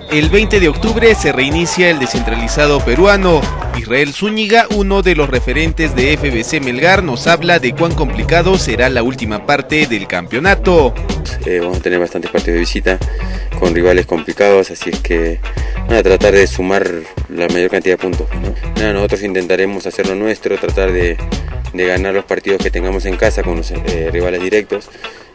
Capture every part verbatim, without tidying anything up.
El veinte de octubre se reinicia el descentralizado peruano. Israel Zúñiga, uno de los referentes de F B C Melgar, nos habla de cuán complicado será la última parte del campeonato. Eh, vamos a tener bastantes partidos de visita con rivales complicados, así es que van a tratar de sumar la mayor cantidad de puntos, ¿no? Nada, nosotros intentaremos hacer lo nuestro, tratar de, de ganar los partidos que tengamos en casa con los eh, rivales directos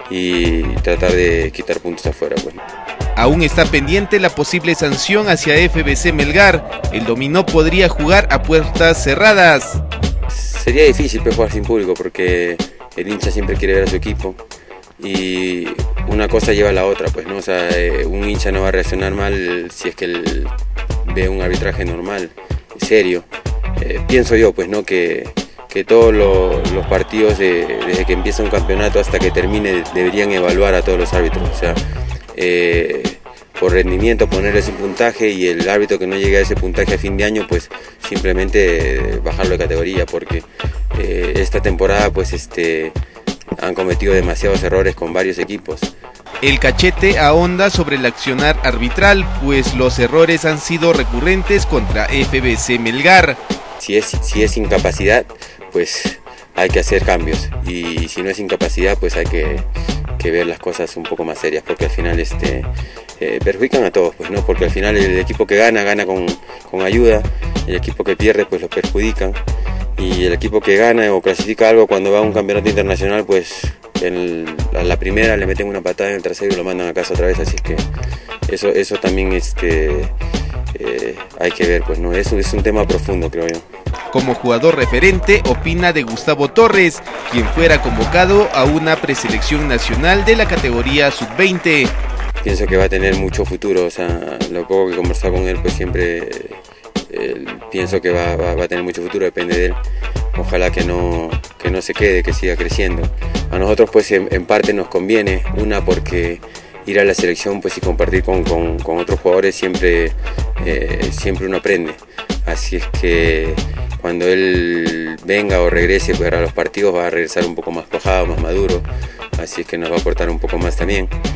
y tratar de quitar puntos afuera, pues. Aún está pendiente la posible sanción hacia F B C Melgar. El dominó podría jugar a puertas cerradas. Sería difícil pues, jugar sin público porque el hincha siempre quiere ver a su equipo y una cosa lleva a la otra, pues, ¿no? O sea, eh, un hincha no va a reaccionar mal si es que él ve un arbitraje normal, serio. Eh, pienso yo, pues, ¿no? que, que todos lo, los partidos de, desde que empieza un campeonato hasta que termine deberían evaluar a todos los árbitros, o sea, Eh, por rendimiento ponerles un puntaje y el árbitro que no llegue a ese puntaje a fin de año pues simplemente bajarlo de categoría, porque eh, esta temporada pues este han cometido demasiados errores con varios equipos. El cachete ahonda sobre el accionar arbitral, pues los errores han sido recurrentes contra F B C Melgar. Si es, si es incapacidad, pues hay que hacer cambios, y si no es incapacidad pues hay que que ver las cosas un poco más serias, porque al final este, eh, perjudican a todos, pues, ¿no? Porque al final el equipo que gana, gana con, con ayuda, el equipo que pierde pues lo perjudican, y el equipo que gana o clasifica algo cuando va a un campeonato internacional pues en, a la primera le meten una patada en el trasero y lo mandan a casa otra vez, así es que eso, eso también este, eh, hay que ver, pues, ¿no? Eso es un tema profundo, creo yo. Como jugador referente, opina de Gustavo Torres, quien fuera convocado a una preselección nacional de la categoría sub veinte. Pienso que va a tener mucho futuro, o sea, lo poco que he conversado con él, pues siempre eh, pienso que va, va, va a tener mucho futuro, depende de él. Ojalá que no, que no se quede, que siga creciendo. A nosotros pues en, en parte nos conviene, una porque ir a la selección pues y compartir con, con, con otros jugadores siempre, eh, siempre uno aprende. Así es que cuando él venga o regrese pues, a los partidos va a regresar un poco más cuajado, más maduro, así es que nos va a aportar un poco más también.